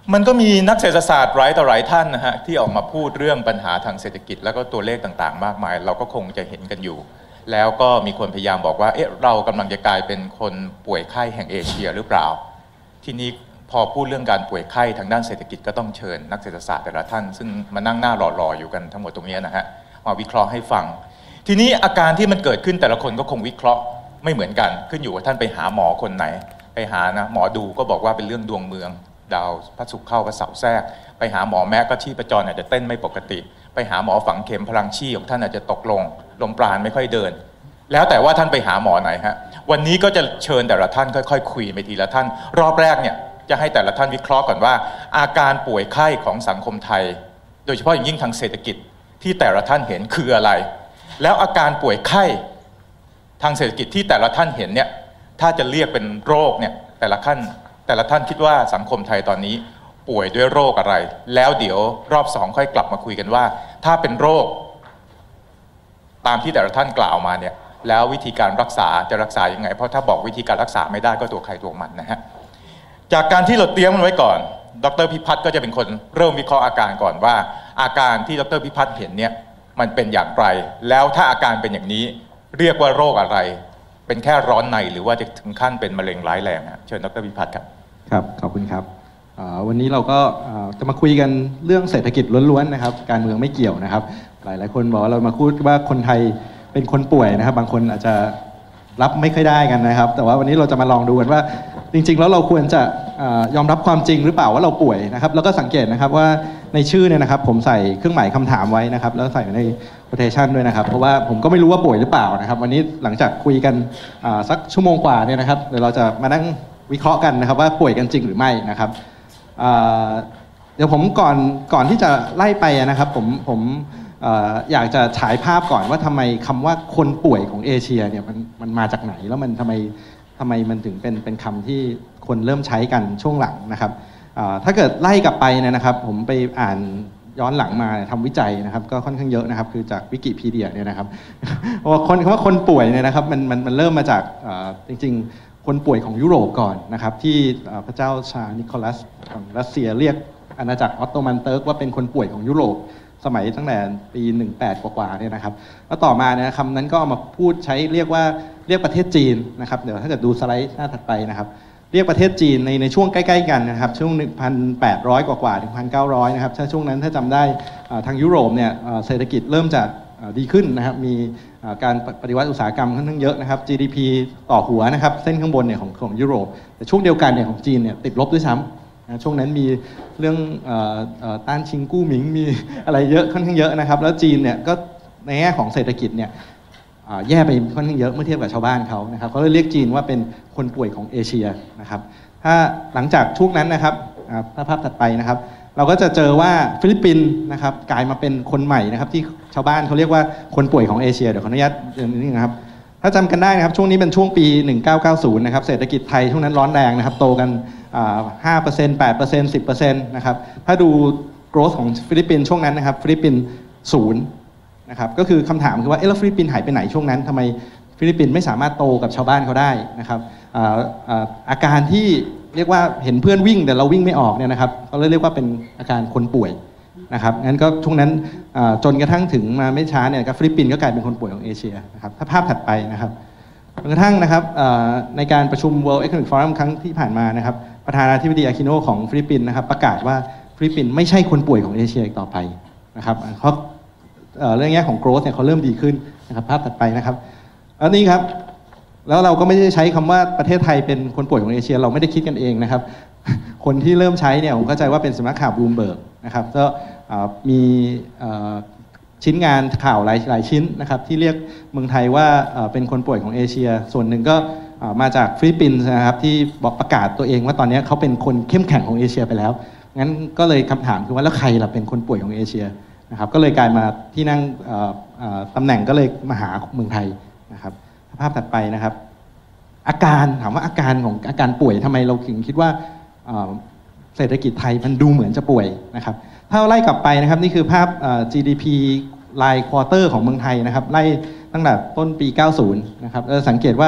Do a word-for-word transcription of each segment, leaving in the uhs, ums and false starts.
มันก็มีนักเศรษฐศาสตร์หลายต่อหลายท่านนะฮะที่ออกมาพูดเรื่องปัญหาทางเศรษฐกิจแล้วก็ตัวเลขต่างๆมากมายเราก็คงจะเห็นกันอยู่แล้วก็มีคนพยายามบอกว่าเอ๊ะเรากำลังจะกลายเป็นคนป่วยไข้แห่งเอเชียหรือเปล่าทีนี้พอพูดเรื่องการป่วยไข้ทางด้านเศรษฐกิจก็ต้องเชิญนักเศรษฐศาสตร์แต่ละท่านซึ่งมานั่งหน้าหล่อๆอยู่กันทั้งหมดตรงนี้นะฮะมาวิเคราะห์ให้ฟังทีนี้อาการที่มันเกิดขึ้นแต่ละคนก็คงวิเคราะห์ไม่เหมือนกันขึ้นอยู่ว่าท่านไปหาหมอคนไหนไปหานะหมอดูก็บอกว่าเป็นเรื่องดวงเมืองดาวพระศุกร์เข้าพระเสาร์แทรกไปหาหมอแม้ก็ชีพจรอาจจะเต้นไม่ปกติไปหาหมอฝังเข็มพลังชีพของท่านอาจจะตกลงลมปราณไม่ค่อยเดินแล้วแต่ว่าท่านไปหาหมอไหนฮะวันนี้ก็จะเชิญแต่ละท่านค่อยๆคุยไปทีละท่านรอบแรกเนี่ยจะให้แต่ละท่านวิเคราะห์ก่อนว่าอาการป่วยไข้ของสังคมไทยโดยเฉพาะอย่างยิ่งทางเศรษฐกิจที่แต่ละท่านเห็นคืออะไรแล้วอาการป่วยไข้ทางเศรษฐกิจที่แต่ละท่านเห็นเนี่ยถ้าจะเรียกเป็นโรคเนี่ยแต่ละท่านแต่ละท่านคิดว่าสังคมไทยตอนนี้ป่วยด้วยโรคอะไรแล้วเดี๋ยวรอบสองค่อยกลับมาคุยกันว่าถ้าเป็นโรคตามที่แต่ละท่านกล่าวมาเนี่ยแล้ววิธีการรักษาจะรักษายังไงเพราะถ้าบอกวิธีการรักษาไม่ได้ก็ตัวใครตัวมันนะฮะจากการที่เราเตรียมมันไว้ก่อนดร.พิพัฒน์ก็จะเป็นคนเริ่มวิเคราะห์อาการก่อนว่าอาการที่ดร.พิพัฒน์เห็นเนี่ยมันเป็นอย่างไรแล้วถ้าอาการเป็นอย่างนี้เรียกว่าโรคอะไรเป็นแค่ร้อนในหรือว่าจะถึงขั้นเป็นมะเร็งร้ายแรงนะเชิญดร.พิพัฒน์ครับครับขอบคุณครับวันนี้เราก็จะมาคุยกันเรื่องเศรษฐกิจล้วนๆนะครับการเมืองไม่เกี่ยวนะครับหลายๆคนบอกว่าเรามาพูดว่าคนไทยเป็นคนป่วยนะครับบางคนอาจจะรับไม่ค่อยได้กันนะครับแต่ว่าวันนี้เราจะมาลองดูกันว่าจริงๆแล้วเราควรจะยอมรับความจริงหรือเปล่าว่าเราป่วยนะครับแล้วก็สังเกตนะครับว่าในชื่อเนี่ยนะครับผมใส่เครื่องหมายคำถามไว้นะครับแล้วใส่ใน quotation ด้วยนะครับเพราะว่าผมก็ไม่รู้ว่าป่วยหรือเปล่านะครับวันนี้หลังจากคุยกันสักชั่วโมงกว่าเนี่ยนะครับเดี๋ยวเราจะมานั่งวิเคราะห์กันนะครับว่าป่วยกันจริงหรือไม่นะครับเดี๋ยวผมก่อนก่อนที่จะไล่ไปนะครับผมผมอยากจะฉายภาพก่อนว่าทำไมคำว่าคนป่วยของเอเชียเนี่ยมันมันมาจากไหนแล้วมันทำไมทำไมมันถึงเป็นเป็นคำที่คนเริ่มใช้กันช่วงหลังนะครับถ้าเกิดไล่กลับไปเนี่ยนะครับผมไปอ่านย้อนหลังมาทำวิจัยนะครับก็ค่อนข้างเยอะนะครับคือจากวิกิพีเดียเนี่ยนะครับว่าคนคำว่าคนป่วยเนี่ยนะครับมันมันมันเริ่มมาจากจริงๆคนป่วยของยุโรปก่อนนะครับที่พระเจ้าชานิโคลัสของรัสเซียเรียกอาณาจักรออตโตมันเติร์กว่าเป็นคนป่วยของยุโรปสมัยตั้งแต่ปีหนึ่งแปดกว่าๆเนี่ยนะครับแล้วต่อมาเนี่ยคำนั้นก็เอามาพูดใช้เรียกว่าเรียกประเทศจีนนะครับเดี๋ยวถ้าเกิดดูสไลด์หน้าถัดไปนะครับเรียกประเทศจีนในในช่วงใกล้ๆกันนะครับช่วง หนึ่งพันแปดร้อย กว่าๆถึง หนึ่งพันเก้าร้อย นะครับถ้าช่วงนั้นถ้าจำได้ทางยุโรปเนี่ยเศรษฐกิจเริ่มจะดีขึ้นนะครับมีการปฏิวัติอุตสาหกรรมค่อนข้างเยอะนะครับ จี ดี พี ต่อหัวนะครับเส้นข้างบนเนี่ยของของยุโรปแต่ช่วงเดียวกันเนี่ยของจีนเนี่ยติดลบด้วยซ้ำนะช่วงนั้นมีเรื่องต้านชิงกู้หมิงมีอะไรเยอะค่อนข้างเยอะนะครับแล้วจีนเนี่ยก็ในแง่ของเศรษฐกิจเนี่ยแย่ไปค่อนข้างเยอะเมื่อเทียบกับชาวบ้านเขานะครับเขาเลยเรียกจีนว่าเป็นคนป่วยของเอเชียนะครับถ้าหลังจากช่วงนั้นนะครับถ้าภาพถัดไปนะครับเราก็จะเจอว่าฟิลิปปินส์นะครับกลายมาเป็นคนใหม่นะครับที่ชาวบ้านเขาเรียกว่าคนป่วยของเอเชียเดี๋ยวขออนุญาตเรียนนิดนึงนะครับถ้าจำกันได้นะครับช่วงนี้เป็นช่วงปีหนึ่งพันเก้าร้อยเก้าสิบนะครับเศรษฐกิจไทยช่วงนั้นร้อนแรงนะครับโตกันห้าเปอร์เซ็นต์ แปดเปอร์เซ็นต์ สิบเปอร์เซ็นต์นะครับถ้าดู growth ของฟิลิปปินส์ช่วงนั้นนะครับฟิลิปปินส์ศูนย์นะครับก็คือคำถามคือว่าเอ๊ะแล้วฟิลิปปินส์หายไปไหนช่วงนั้นทำไมฟิลิปปินส์ไม่สามารถโตกับชาวบ้านเขาได้นะครับอาการที่เรียกว่าเห็นเพื่อนวิ่งแต่เราวิ่งไม่ออกเนี่ยนะครับเขาเรียกว่าเป็นอาการคนป่วยนะครับงั้นก็ช่วงนั้นจนกระทั่งถึงมาไม่ช้าเนี่ยฟิลิปปินส์ก็กลายเป็นคนป่วยของเอเชียนะครับถ้าภาพถัดไปนะครับจนกระทั่งนะครับในการประชุม World Economic Forum ครั้งที่ผ่านมานะครับประธานาธิบดีอาคิโนของฟิลิปปินส์นะครับประกาศว่าฟิลิปปินส์ไม่ใช่คนป่วยของเอเชียอีกต่อไปนะครับเขาเรื่องแง่ของ growth เนี่ยเขาเริ่มดีขึ้นนะครับภาพถัดไปนะครับแล้วนี่ครับแล้วเราก็ไม่ได้ใช้คำว่าประเทศไทยเป็นคนป่วยของเอเชียเราไม่ได้คิดกันเองนะครับคนที่เริ่มใช้เนี่ยผมเข้าใจว่าเป็นสำนักข่าวบลูมเบิร์กนะครับก็มีชิ้นงานข่าวหลายหลายชิ้นนะครับที่เรียกเมืองไทยว่าเป็นคนป่วยของเอเชียส่วนหนึ่งก็มาจากฟิลิปปินส์นะครับที่บอกประกาศตัวเองว่าตอนนี้เขาเป็นคนเข้มแข็งของเอเชียไปแล้วงั้นก็เลยคำถามคือว่าแล้วใครล่ะเป็นคนป่วยของเอเชียนะครับก็เลยกลายมาที่นั่งตำแหน่งก็เลยมาหาเมืองไทยนะครับภาพถัดไปนะครับอาการถามว่าอาการของอาการป่วยทำไมเราถึงคิดว่าเศรษฐกิจไทยมันดูเหมือนจะป่วยนะครับถ้าไล่กลับไปนะครับนี่คือภาพ จี ดี พี รายควอเตอร์ของเมืองไทยนะครับไล่ตั้งแต่ต้นปีเก้าสิบนะครับสังเกตว่า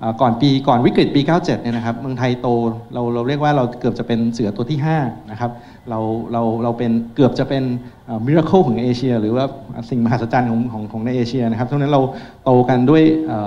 ก่อนปีก่อนวิกฤตปีเก้าสิบเจ็ดเนี่ยนะครับเมืองไทยโตเราเราเรียกว่าเราเกือบจะเป็นเสือตัวที่ห้านะครับเราเราเราเป็นเกือบจะเป็นมิราเคิลของเอเชียหรือว่าสิ่งมหัศจรรย์ของของของในเอเชียนะครับเพราะฉะนั้นเราโตกันด้วย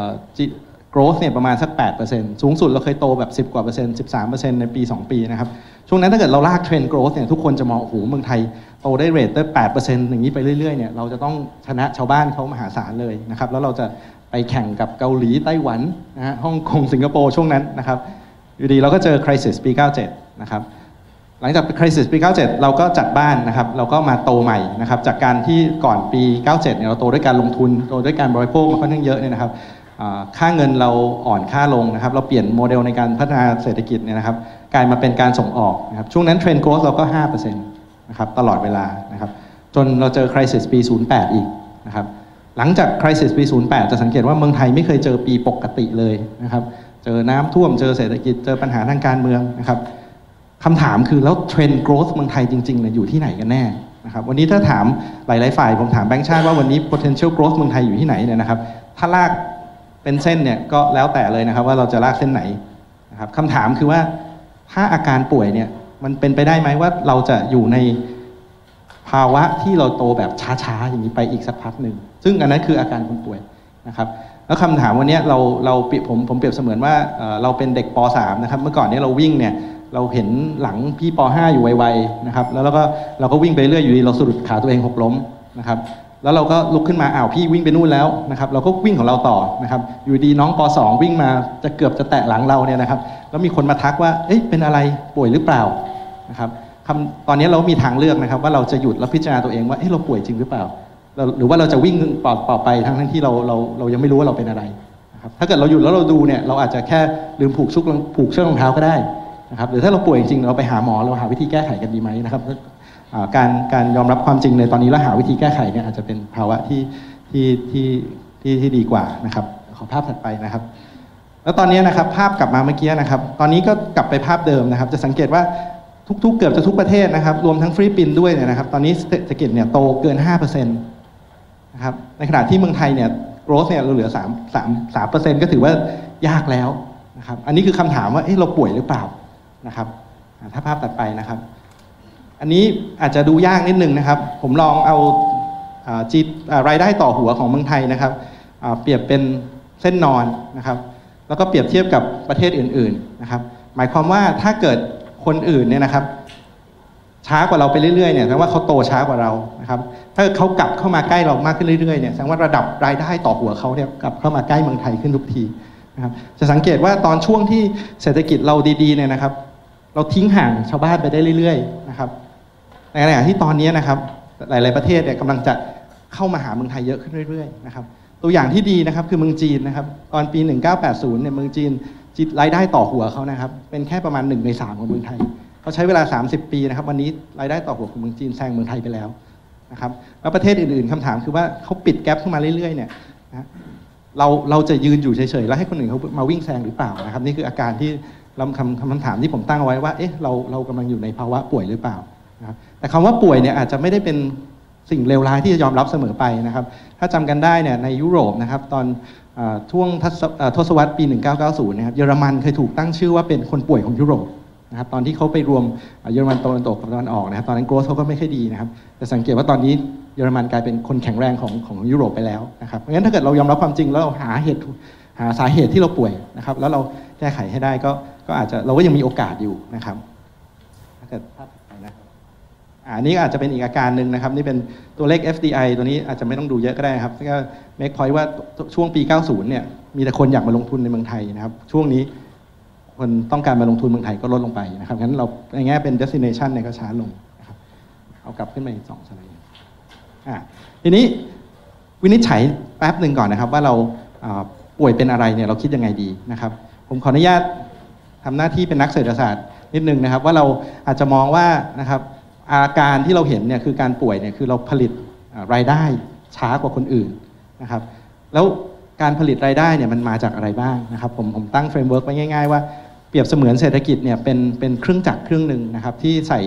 growth เนี่ยประมาณสัก แปดเปอร์เซ็นต์ สูงสุดเราเคยโตแบบสิบกว่าเปอร์เซ็นต์ สิบสามเปอร์เซ็นต์ในปีสองปีนะครับช่วงนั้นถ้าเกิดเราลากเทรนด์ growth เนี่ยทุกคนจะมองโอ้โหเมืองไทยโตได้เรทได้ แปดเปอร์เซ็นต์ อย่างนี้ไปเรื่อยๆเนี่ยเราจะต้องชนะชาวบ้านเขามหาศาลเลยนะครับแล้วเราจะไปแข่งกับเกาหลีไต้หวันนะฮะฮ่องกงสิงคโปร์ช่วงนั้นนะครับอยู่ดีเราก็เจอ crisis ปีเก้าสิบเจ็ดนะครับหลังจาก crisis ปีเก้าสิบเจ็ดเราก็จัดบ้านนะครับเราก็มาโตใหม่นะครับจากการที่ก่อนปีเก้าสิบเจ็ดเนี่ยเราโตด้วยการลงทุนโตด้วยการบริโภคมาค่อนข้างเยอะเนี่ยนะครับค่าเงินเราอ่อนค่าลงนะครับเราเปลี่ยนโมเดลในการพัฒนาเศรษฐกิจเนี่ยนะครับกลายมาเป็นการส่งออกนะครับช่วงนั้นเทรนด์ growth เราก็ ห้าเปอร์เซ็นต์ นะครับตลอดเวลานะครับจนเราเจอ crisis ปีศูนย์แปดอีกนะครับหลังจาก crisis ปีศูนย์แปดจะสังเกตว่าเมืองไทยไม่เคยเจอปีปกติเลยนะครับเจอน้ำท่วมเจอเศรษฐกิจเจอปัญหาทางการเมืองนะครับคำถามคือแล้วเทรนด์ growth เมืองไทยจริงๆเนี่ยอยู่ที่ไหนกันแน่นะครับวันนี้ถ้าถามหลายๆฝ่ายผมถามแบงก์ชาติว่าวันนี้ potential growth เมืองไทยอยู่ที่ไหนเนี่ยนะครับถ้าลากเป็นเส้นเนี่ยก็แล้วแต่เลยนะครับว่าเราจะลากเส้นไหนนะครับคำถามคือว่าถ้าอาการป่วยเนี่ยมันเป็นไปได้ไหมว่าเราจะอยู่ในภาวะที่เราโตแบบช้าๆอย่างนี้ไปอีกสักพักหนึ่งซึ่งอันนั้นคืออาการคนป่วยนะครับแล้วคำถามวันนี้เราเราผมผมเปรียบเสมือนว่าเราเป็นเด็กป สาม นะครับเมื่อก่อนนี้เราวิ่งเนี่ยเราเห็นหลังพี่ป ห้าอยู่ไวๆนะครับแล้วเราก็เราก็วิ่งไปเรื่อยอยู่ดีเราสะดุดขาตัวเองหกล้มนะครับแล้วเราก็ลุกขึ้นมาอ้าวพี่วิ่งไปนู่นแล้วนะครับเราก็วิ่งของเราต่อนะครับอยู่ดีน้องป สอง วิ่งมาจะเกือบจะแตะหลังเราเนี่ยนะครับแล้วมีคนมาทักว่าเอ๊ะเป็นอะไรป่วยหรือเปล่านะครับตอนนี้เรามีทางเลือกนะครับว่าเราจะหยุดแล้วพิจารณาตัวเองว่าเอ๊ะเราป่วยจริงหรือเปล่าหรือว่าเราจะวิ่งต่อไปทั้งที่เราเราเรายังไม่รู้ว่าเราเป็นอะไรนะครับถ้าเกิดเราหยุดแล้วเราดูเนี่ยเราอาจจะแค่ลืมผูกชุกผูกเชือกรองเท้าก็ได้นะครับหรือถ้าเราป่วยจริงเราไปหาหมอเราหาวิธีแก้ไขกันดีไหมนะครับการการยอมรับความจริงในตอนนี้แล้วหาวิธีแก้ไขเนี่ยอาจจะเป็นภาวะที่ที่ที่ที่ที่ดีกว่านะครับขอภาพถัดไปนะครับแล้วตอนนี้นะครับภาพกลับมาเมื่อกี้นะครับตอนนี้ก็กลับไปภาพเดิมนะครับจะสังเกตว่าทุกๆเกือบจะทุกประเทศนะครับรวมทั้งฟิลิปปินส์ด้วยเนี่ยนะครับตอนนี้เศรษฐกิจเนี่ยโตเกิน ห้าเปอร์เซ็นต์ นะครับในขณะที่เมืองไทยเนี่ย growth เนี่ยเราเหลือสาม สาม สามเปอร์เซ็นต์ ก็ถือว่ายากแล้วนะครับอันนี้คือคำถามว่าเอ๊ะเราป่วยหรือเปล่านะครับถ้าภาพตัดไปนะครับอันนี้อาจจะดูยากนิดนึงนะครับผมลองเอาจีรายได้ต่อหัวของเมืองไทยนะครับเปรียบเป็นเส้นนอนนะครับแล้วก็เปรียบเทียบกับประเทศอื่นๆนะครับหมายความว่าถ้าเกิดคนอื่นเนี่ยนะครับช้ากว่าเราไปเรื่อยๆเนี่ยแสดงว่าเขาโตช้ากว่าเรานะครับถ้าเขากลับเข้ามาใกล้เรามากขึ้นเรื่อยๆเนี่ยแสดงว่าระดับรายได้ต่อหัวเขาเนี่ยกลับเข้ามาใกล้เมืองไทยขึ้นทุกทีนะครับจะสังเกตว่าตอนช่วงที่เศรษฐกิจเราดีๆเนี่ยนะครับเราทิ้งห่างชาวบ้านไปได้เรื่อยๆนะครับในขณะที่ตอนนี้นะครับหลายๆประเทศเนี่ยกำลังจะเข้ามาหาเมืองไทยเยอะขึ้นเรื่อยๆนะครับตัวอย่างที่ดีนะครับคือเมืองจีนนะครับตอนปีหนึ่งเก้าแปดศูนย์เนี่ยเมืองจีนรายได้ต่อหัวเขานะครับเป็นแค่ประมาณหนึ่งในสามของเมืองไทยเขาใช้เวลาสามสิบปีนะครับวันนี้รายได้ต่อหัวของเมืองจีนแซงเมืองไทยไปแล้วนะครับแล้วประเทศอื่นๆคำถามคือว่าเขาปิดแกลบขึ้นมาเรื่อยๆเนี่ยนะเราเราจะยืนอยู่เฉยๆแล้วให้คนอื่นเขามาวิ่งแซงหรือเปล่านะครับนี่คืออาการที่ลำคำคำถามที่ผมตั้งเอาไว้ว่าเอ๊ะเราเรากำลังอยู่ในภาวะป่วยหรือเปล่านะครับแต่คำว่าป่วยเนี่ยอาจจะไม่ได้เป็นสิ่งเลวร้ายที่จะยอมรับเสมอไปนะครับถ้าจำกันได้เนี่ยในยุโรปนะครับตอนช่วงทศวรรษปีหนึ่งเก้าเก้าศูนย์นะครับเยอรมันเคยถูกตั้งชื่อว่าเป็นคนป่วยของยุโรปนะครับตอนที่เขาไปรวมเยอรมันตะวันตกกับตะวันออกนะครับตอนนั้นโกรธเขาก็ไม่ค่อยดีนะครับแต่สังเกตว่าตอนนี้เยอรมันกลายเป็นคนแข็งแรงของของยุโรปไปแล้วนะครับเพราะฉะนั้นถ้าเกิดเรายอมรับความจริงแล้วเราหาเหตุหาสาเหตุที่เราป่วยนะครับแล้วเราแก้ไขให้ได้ก็ก็อาจจะเราก็ยังมีโอกาสอยู่นะครับถ้าเกิดภาพไปนะอันนี้อาจจะเป็นอีกอาการหนึ่งนะครับนี่เป็นตัวเลข เอฟ ดี ไอ ตัวนี้อาจจะไม่ต้องดูเยอะก็ได้ครับก็ make point ว่าช่วงปีเก้าสิบเนี่ยมีแต่คนอยากมาลงทุนในเมืองไทยนะครับช่วงนี้คนต้องการมาลงทุนเมืองไทยก็ลดลงไปนะครับงั้นเราในแง่เป็น destination เนี่ยก็ช้าลงนะครับเอากลับขึ้นมาอีกสองสไลด์อ่ะทีนี้วินิจฉัยแป๊บหนึ่งก่อนนะครับว่าเราป่วยเป็นอะไรเนี่ยเราคิดยังไงดีนะครับผมขออนุญาตทำหน้าที่เป็นนักเศรษฐศาสตร์นิดนึงนะครับว่าเราอาจจะมองว่านะครับอาการที่เราเห็นเนี่ยคือการป่วยเนี่ยคือเราผลิตรายได้ช้ากว่าคนอื่นนะครับแล้วการผลิตรายได้เนี่ยมันมาจากอะไรบ้างนะครับผมผมตั้งเฟรมเวิร์กไว้ง่ายๆว่าเปรียบเสมือนเศรษฐกิจเนี่ยเป็นเป็นเครื่องจักรเครื่องหนึ่งนะครับที่ใส่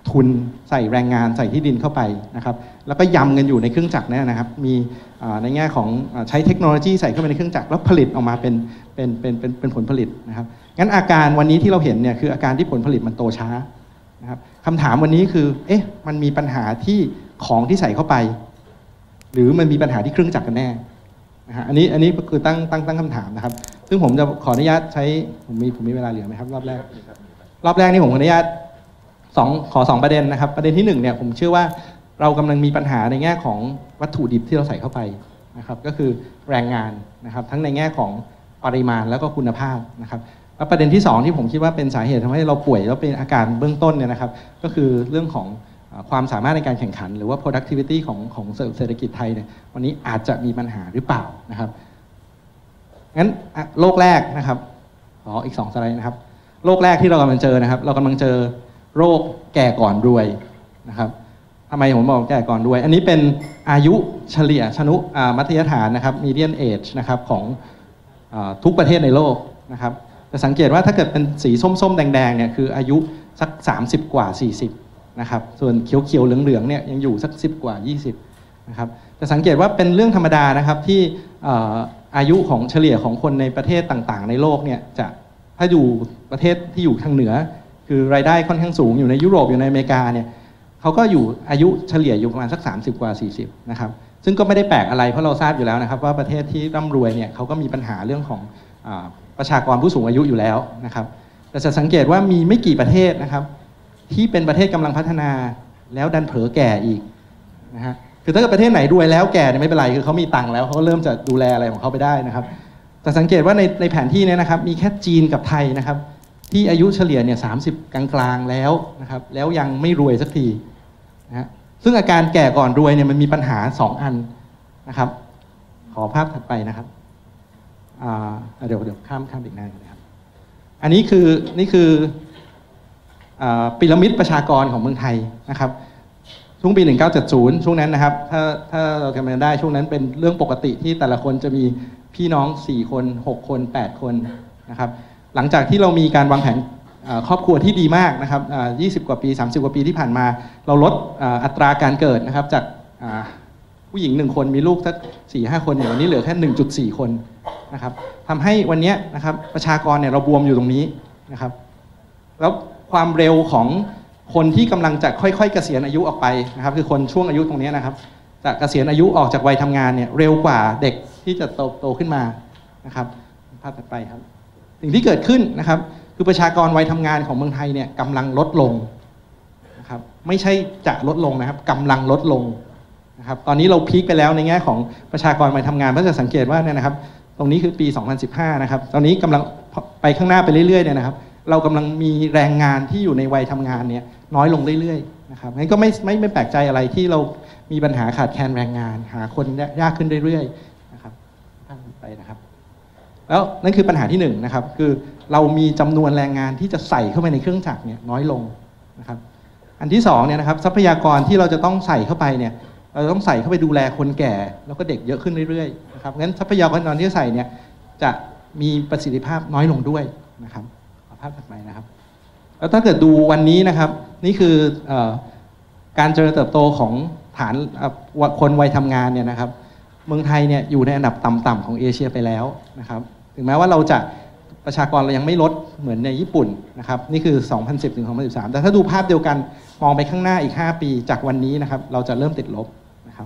ทุนใส่แรงงานใส่ที่ดินเข้าไปนะครับแล้วก็ยำกันอยู่ในเครื่องจักรเนี่ยนะครับมีในแง่ของใช้เทคโนโลยีใส่เข้าไปในเครื่องจักรแล้วผลิตออกมาเป็นเป็นเป็นเป็นเป็นผลผลิตนะครับงั้นอาการวันนี้ที่เราเห็นเนี่ยคืออาการที่ผลผลิตมันโตช้านะครับคำถามวันนี้คือเอ๊ะมันมีปัญหาที่ของที่ใส่เข้าไปหรือมันมีปัญหาที่เครื่องจักรกันแน่นะฮะอันนี้อันนี้คือตั้งตั้งตั้งคำถามนะครับซึ่งผมจะขออนุญาตใช้ผมมีผมมีเวลาเหลือไหมครับรอบแรกรอบแรกนี่ผมขออนุญาตสองขอสองประเด็นนะครับประเด็นที่หนึ่งเนี่ยผมเชื่อว่าเรากำลังมีปัญหาในแง่ของวัตถุดิบที่เราใส่เข้าไปนะครับก็คือแรงงานนะครับทั้งในแง่ของปริมาณแล้วก็คุณภาพนะครับแล้วประเด็นที่สองที่ผมคิดว่าเป็นสาเหตุทำให้เราป่วยแล้วเป็นอาการเบื้องต้นเนี่ยนะครับก็คือเรื่องของความสามารถในการแข่งขันหรือว่า productivity ของของเศรษฐกิจไทยเนี่ยวันนี้อาจจะมีปัญหาหรือเปล่านะครับงั้นโลกแรกนะครับขออีกสองสไลด์นะครับโรคแรกที่เรากำลังเจอนะครับเรากำลังเจอโรคแก่ก่อนรวยนะครับทำไมผมบอกแก่ก่อนรวยอันนี้เป็นอายุเฉลี่ยชนุมัธยฐานนะครับ median age นะครับของทุกประเทศในโลกนะครับจะสังเกตว่าถ้าเกิดเป็นสีส้มๆแดงๆเนี่ยคืออายุสักสามสิบกว่าสี่สิบนะครับส่วนเขียวๆเหลืองๆเนี่ยยังอยู่สักสิบกว่ายี่สิบนะครับจะสังเกตว่าเป็นเรื่องธรรมดานะครับที่อายุของเฉลี่ยของคนในประเทศต่างๆในโลกเนี่ยจะถ้าอยู่ประเทศที่อยู่ทางเหนือคือรายได้ค่อนข้างสูงอยู่ในยุโรปอยู่ในอเมริกาเนี่ยเขาก็อยู่อายุเฉลี่ยอยู่ประมาณสักสามสิบกว่าสี่สิบนะครับซึ่งก็ไม่ได้แปลกอะไรเพราะเราทราบอยู่แล้วนะครับว่าประเทศที่ร่ำรวยเนี่ยเขาก็มีปัญหาเรื่องของประชากรผู้สูงอายุอยู่แล้วนะครับแต่จะสังเกตว่ามีไม่กี่ประเทศนะครับที่เป็นประเทศกำลังพัฒนาแล้วดันเผลอแก่อีกนะฮะคือถ้าเกิดประเทศไหนรวยแล้วแก่เนี่ยไม่เป็นไรคือเขามีตังค์แล้วเขาก็เริ่มจะดูแลอะไรของเขาไปได้นะครับแต่สังเกตว่าในในแผนที่นี้นะครับมีแค่จีนกับไทยนะครับที่อายุเฉลี่ยเนี่ยสามสิบกลางๆแล้วนะครับแล้วยังไม่รวยสักทีนะฮะซึ่งอาการแก่ก่อนรวยเนี่ยมันมีปัญหาสองอันนะครับขอภาพถัดไปนะครับเดี๋ยวเดี๋ยวข้ามข้ามอีกหน้านะครับอันนี้คือนี่คือพีระมิดประชากรของเมืองไทยนะครับช่วงปีหนึ่งเก้าเจ็ดศูนย์ช่วงนั้นนะครับถ้าถ้าเราจำกันได้ช่วงนั้นเป็นเรื่องปกติที่แต่ละคนจะมีพี่น้องสี่คนหกคนแปดคนนะครับหลังจากที่เรามีการวางแผนครอบครัวที่ดีมากนะครับยี่สิบกว่าปีสามสิบกว่าปีที่ผ่านมาเราลดอัตราการเกิดนะครับจากผู้หญิงหนึ่งคนมีลูกสักสี่ห้าคนอย่างวันนี้เหลือแค่ หนึ่งจุดสี่ คนนะครับทำให้วันนี้นะครับประชากรเนี่ยเราบวมอยู่ตรงนี้นะครับแล้วความเร็วของคนที่กำลังจะค่อยๆเกษียณอายุออกไปนะครับคือคนช่วงอายุตรงนี้นะครับจะเกษียณอายุออกจากวัยทำงานเนี่ยเร็วกว่าเด็กที่จะโตโตขึ้นมานะครับภาพถัดไปครับสิ่งที่เกิดขึ้นนะครับคือประชากรวัยทำงานของเมืองไทยเนี่ยกำลังลดลงนะครับไม่ใช่จะลดลงนะครับกำลังลดลงนะครับตอนนี้เราพีคไปแล้วในแง่ของประชากรวัยทำงานเพราะจะสังเกตว่าเนี่ยนะครับตรงนี้คือปีสองพันสิบห้านะครับตอนนี้กำลังไปข้างหน้าไปเรื่อยๆเนี่ยนะครับเรากำลังมีแรงงานที่อยู่ในวัยทำงานเนี่ยน้อยลงเรื่อยๆนะครับงั้นก็ไม่ไม่ไม่แปลกใจอะไรที่เรามีปัญหาขาดแคลนแรงงานหาคนยากขึ้นเรื่อยๆนะครับไปนะครับแล้วนั่นคือปัญหาที่หนึ่งนะครับคือเรามีจำนวนแรงงานที่จะใส่เข้าไปในเครื่องจักรเนี่ยน้อยลงนะครับอันที่สองเนี่ยนะครับทรัพยากรที่เราจะต้องใส่เข้าไปเนี่ยเราต้องใส่เข้าไปดูแลคนแก่แล้วก็เด็กเยอะขึ้นเรื่อยๆนะครับงั้นทรัพยากรที่ใส่เนี่ยจะมีประสิทธิภาพน้อยลงด้วยนะครับภาพถัดไปนะครับแล้วถ้าเกิดดูวันนี้นะครับนี่คือการเจริญเติบโตของฐานคนวัยทำงานเนี่ยนะครับเมืองไทยเนี่ยอยู่ในอันดับต่ำๆของเอเชียไปแล้วนะครับถึงแม้ว่าเราจะประชากรเรายังไม่ลดเหมือนในญี่ปุ่นนะครับนี่คือสองพันสิบถึงสองพันสิบสามแต่ถ้าดูภาพเดียวกันมองไปข้างหน้าอีกห้าปีจากวันนี้นะครับเราจะเริ่มติดลบนะครับ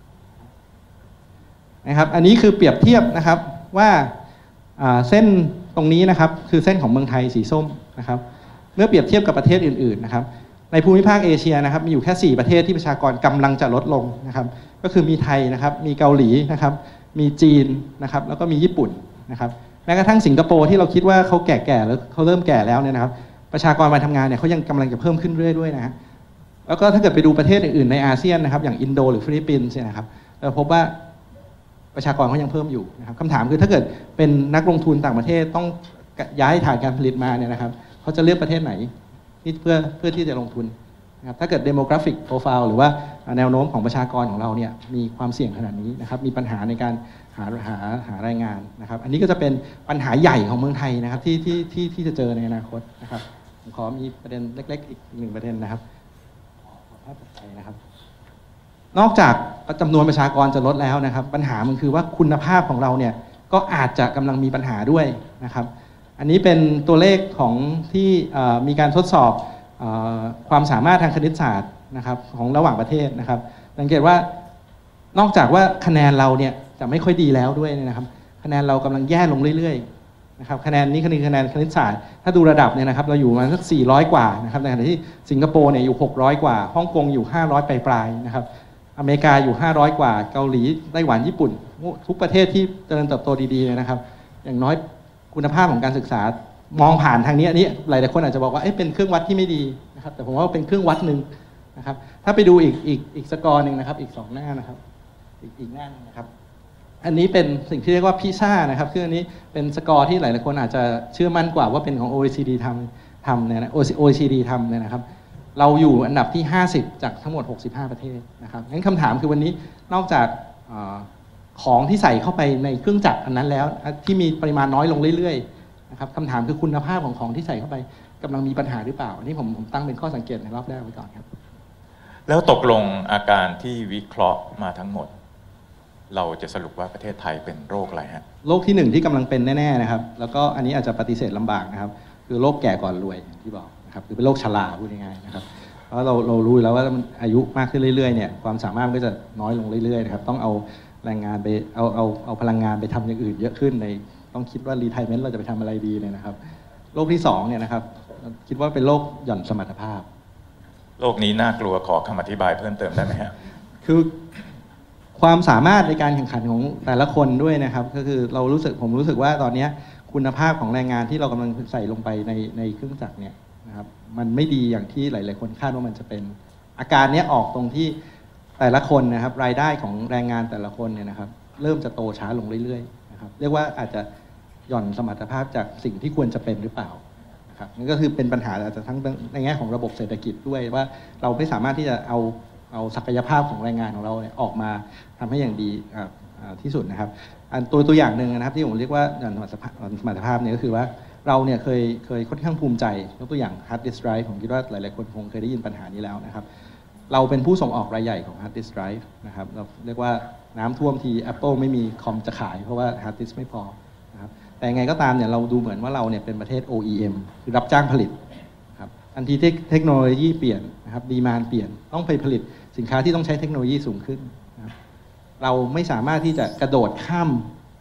นะครับอันนี้คือเปรียบเทียบนะครับว่าเส้นตรงนี้นะครับคือเส้นของเมืองไทยสีส้มนะครับเมื่อเปรียบเทียบกับประเทศอื่นๆนะครับในภูมิภาคเอเชียนะครับมีอยู่แค่สี่ประเทศที่ประชากรกำลังจะลดลงนะครับก็คือมีไทยนะครับมีเกาหลีนะครับมีจีนนะครับแล้วก็มีญี่ปุ่นนะครับแม้กระทั่งสิงคโปร์ที่เราคิดว่าเขาแก่ๆแล้วเขาเริ่มแก่แล้วเนี่ยนะครับประชากรวัยทำงานเนี่ยเขายังกำลังจะเพิ่มขึ้นเรื่อยๆนะฮะแล้วก็ถ้าเกิดไปดูประเทศอื่นๆในอาเซียนนะครับอย่างอินโดหรือฟิลิปปินส์เนี่ยนะครับเราพบว่าประชากรเขายังเพิ่มอยู่นะครับคำถามคือถ้าเกิดเป็นนักลงทุนต่างประเทศต้องย้ายฐานการผลิตมาเนี่ยนะครับเขาจะเลือกประเทศไหนที่เพื่อเพื่อที่จะลงทุนนะครับถ้าเกิด demographic profile หรือว่าแนวโน้มของประชากรของเราเนี่ยมีความเสี่ยงขนาดนี้นะครับมีปัญหาในการหาหาหาแรงงานนะครับอันนี้ก็จะเป็นปัญหาใหญ่ของเมืองไทยนะครับที่ที่ที่ที่จะเจอในอนาคตนะครับผมขอมีประเด็นเล็กๆอีกหนึ่งประเด็นนะครับภาพต่อไปนะครับนอกจากจำนวนประชากรจะลดแล้วนะครับปัญหามันคือว่าคุณภาพของเราเนี่ยก็อาจจะกำลังมีปัญหาด้วยนะครับอันนี้เป็นตัวเลขของที่มีการทดสอบความสามารถทางคณิตศาสตร์นะครับของระหว่างประเทศนะครับสังเกตว่านอกจากว่าคะแนนเราเนี่ยจะไม่ค่อยดีแล้วด้วยนะครับคะแนนเรากำลังแย่ลงเรื่อยๆนะครับคะแนนนี้คือคะแนนคณิตศาสตร์ถ้าดูระดับเนี่ยนะครับเราอยู่ประมาณสักสี่ร้อยกว่านะครับในขณะที่สิงคโปร์เนี่ยอยู่หกร้อยกว่าฮ่องกงอยู่ห้าร้อยปลายๆนะครับอเมริกาอยู่ห้าร้อยกว่าเกาหลีไต้หวันญี่ปุ่นทุกประเทศที่เจริญเติบโตดีๆนะครับอย่างน้อยคุณภาพของการศึกษามองผ่านทางนี้อันนี้หลายๆคนอาจจะบอกว่าเอ๊ะเป็นเครื่องวัดที่ไม่ดีนะครับแต่ผมว่าเป็นเครื่องวัดหนึ่งนะครับถ้าไปดูอีกอีกอีกสกอร์หนึ่งนะครับอีกสองหน้านะครับอีกอีกหน้านึงนะครับอันนี้เป็นสิ่งที่เรียกว่าพิซ่านะครับคืออันนี้เป็นสกอร์ที่หลายๆคนอาจจะเชื่อมั่นกว่าว่าเป็นของ โอ อี ซี ดี ทำทำเนี่ยนะ โอ อี ซี ดี ทำเนี่ยนะครับเราอยู่อันดับที่ห้าสิบจากทั้งหมดหกสิบห้าประเทศนะครับงั้นคำถามคือวันนี้นอกจากของที่ใส่เข้าไปในเครื่องจักรอันนั้นแล้วที่มีปริมาณน้อยลงเรื่อยๆนะครับคำถามคือคุณภาพของของที่ใส่เข้าไปกำลังมีปัญหาหรือเปล่าอันนี้ผมผมตั้งเป็นข้อสังเกตในรอบแรกไว้ก่อนครับแล้วตกลงอาการที่วิเคราะห์มาทั้งหมดเราจะสรุปว่าประเทศไทยเป็นโรคอะไรฮะโรคที่หนึ่งที่กำลังเป็นแน่ๆนะครับแล้วก็อันนี้อาจจะปฏิเสธลำบากนะครับคือโรคแก่ก่อนรวยที่บอกนะครับคือเป็นโรคชราพูดง่ายๆนะครับเพราะเราเรารู้แล้วว่ามันอายุมากขึ้นเรื่อยๆเนี่ยความสามารถมันก็จะน้อยลงเรื่อยๆนะครับต้องเอาแรงงานไปเอาเอาเอาพลังงานไปทำอย่างอื่นเยอะขึ้นในต้องคิดว่ารีไทร์เมนต์เราจะไปทำอะไรดีเนี่ยนะครับโรคที่สองเนี่ยนะครับคิดว่าเป็นโรคหย่อนสมรรถภาพโรคนี้น่ากลัวขอคำอธิบายเพิ่มเติมได้ไหมฮะคือความสามารถในการแข่งขันของแต่ละคนด้วยนะครับก็คือเรารู้สึกผมรู้สึกว่าตอนนี้คุณภาพของแรงงานที่เรากำลังใส่ลงไปในในเครื่องจักรเนี่ยนะครับมันไม่ดีอย่างที่หลายๆคนคาดว่ามันจะเป็นอาการนี้ออกตรงที่แต่ละคนนะครับรายได้ของแรงงานแต่ละคนเนี่ยนะครับเริ่มจะโตช้าลงเรื่อยๆนะครับเรียกว่าอาจจะหย่อนสมรรถภาพจากสิ่งที่ควรจะเป็นหรือเปล่านะครับนั่นก็คือเป็นปัญหาอาจจะทั้งในแง่ของระบบเศรษฐกิจด้วยว่าเราไม่สามารถที่จะเอาเอาศักยภาพของแรงงานของเราเนี่ยออกมาทำให้อย่างดีที่สุดนะครับอันตัวตัวอย่างหนึ่งนะครับที่ผมเรียกว่าหย่อนสมรรถภาพสมรรถภาพเนี่ยก็คือว่าเราเนี่ยเคยเคยค่อนข้างภูมิใจยกตัวอย่าง hard disk drive ผมคิดว่าหลายๆคนคงเคยได้ยินปัญหานี้แล้วนะครับเราเป็นผู้ส่งออกรายใหญ่ของ hard disk drive นะครับเราเรียกว่าน้ำท่วมที Apple ไม่มีคอมจะขายเพราะว่า hard disk ไม่พอนะครับแต่ไงก็ตามเนี่ยเราดูเหมือนว่าเราเนี่ยเป็นประเทศ โอ อี เอ็ม คือรับจ้างผลิตครับทันทีที่เทคโนโลยีเปลี่ยนนะครับดีมานด์เปลี่ยนต้องไปผลิตสินค้าที่ต้องใช้เทคโนโลยีสูงขึ้นนะครับเราไม่สามารถที่จะกระโดดข้าม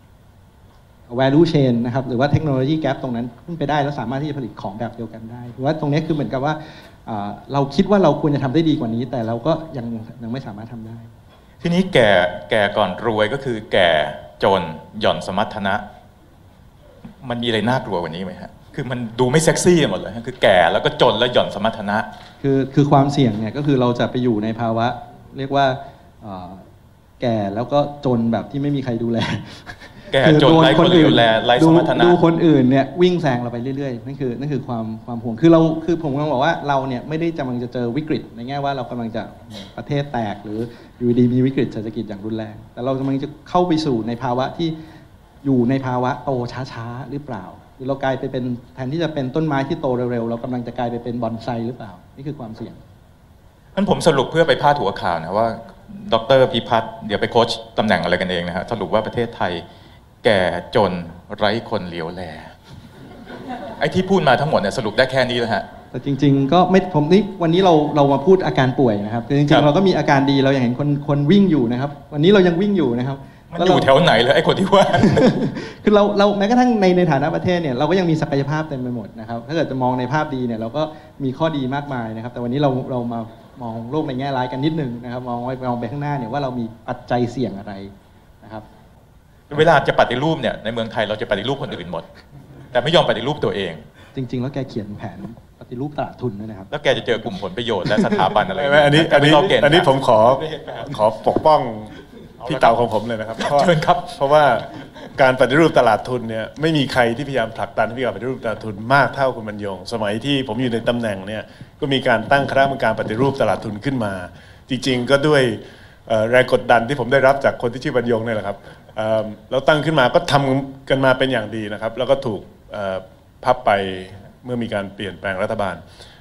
value chain นะครับหรือว่าเทคโนโลยีแกปตรงนั้นขึ้นไปได้แล้วสามารถที่จะผลิตของแบบเดียวกันได้เพราะว่าตรงนี้คือเหมือนกับว่าเราคิดว่าเราควรจะทำได้ดีกว่านี้แต่เราก็ยังยังไม่สามารถทำได้ทีนี้แก่แก่ก่อนรวยก็คือแก่จนหย่อนสมรรถนะมันมีอะไรน่ากลัวกว่านี้ไหมฮะคือมันดูไม่เซ็กซี่หมดเลยคือแก่แล้วก็จนแล้วหย่อนสมรรถนะคือคือความเสี่ยงเนี่ยก็คือเราจะไปอยู่ในภาวะเรียกว่าแก่แล้วก็จนแบบที่ไม่มีใครดูแลแก่จนไร้คนดูแลไร้สมรรถนะดูคนอื่นเนี่ยวิ่งแซงเราไปเรื่อยๆนั่นคือนั่นคือความความห่วงคือเราคือผมกำลังบอกว่าเราเนี่ยไม่ได้กำลังจะเจอวิกฤตในแง่ว่าเรากำลังจะประเทศแตกหรืออยู่ดีมีวิกฤตเศรษฐกิจอย่างรุนแรงแต่เรากำลังจะเข้าไปสู่ในภาวะที่อยู่ในภาวะโตช้าๆหรือเปล่าหรือเรากลายไปเป็นแทนที่จะเป็นต้นไม้ที่โตเร็วๆเรากำลังจะกลายไปเป็นบอนไซหรือเปล่านี่คือความเสี่ยงงั้นผมสรุปเพื่อไปพาดหัวข่าวนะว่าดร.พิพัฒน์เดี๋ยวไปโค้ชตำแหน่งอะไรกันเองนะฮะสรุปว่าประเทศไทยแก่จนไร้คนเหลียวแลไอ้ที่พูดมาทั้งหมดเนี่ยสรุปได้แค่นี้แล้วฮะแต่จริงๆก็ไม่ผมนี่วันนี้เราเรามาพูดอาการป่วยนะครับแต่จริงๆเราก็มีอาการดีเราอย่างเห็นคนคนวิ่งอยู่นะครับวันนี้เรายังวิ่งอยู่นะครับมันอยู่แถวไหนเลยไอ้คนที่ว่าคือเราเราแม้กระทั่งในในฐานะประเทศเนี่ยเราก็ยังมีศักยภาพเต็มไปหมดนะครับถ้าเกิดจะมองในภาพดีเนี่ยเราก็มีข้อดีมากมายนะครับแต่วันนี้เราเรามามองโลกในแง่ร้ายกันนิดนึงนะครับมองไปมองไปข้างหน้าเนี่ยว่าเรามีปัจจัยเสี่ยงอะไรนะครับเวลาจะปฏิรูปเนี่ยในเมืองไทยเราจะปฏิรูปคนอื่นหมดแต่ไม่ยอมปฏิรูปตัวเองจริงๆแล้วแกเขียนแผนปฏิรูปตลาดทุนด้วยนะครับแล้วแกจะเจอกลุ่มผลประโยชน์และสถาบันอะไรอันนี้อันนี้อันนี้ผมขอขอปกป้องพี่เต่าของผมเลยนะครับเชิญครับเพราะว่าการปฏิรูปตลาดทุนเนี่ยไม่มีใครที่พยายามผลักดันให้มีการปฏิรูปตลาดทุนมากเท่าคุณบรรยงสมัยที่ผมอยู่ในตำแหน่งเนี่ยก็มีการตั้งคณะกรรมการปฏิรูปตลาดทุนขึ้นมาจริงๆก็ด้วยแรงกดดันที่ผมได้รับจากคนที่ชื่อบรรยงเนี่ยแหละครับเราตั้งขึ้นมาก็ทำกันมาเป็นอย่างดีนะครับแล้วก็ถูกพับไปเมื่อมีการเปลี่ยนแปลงรัฐบาล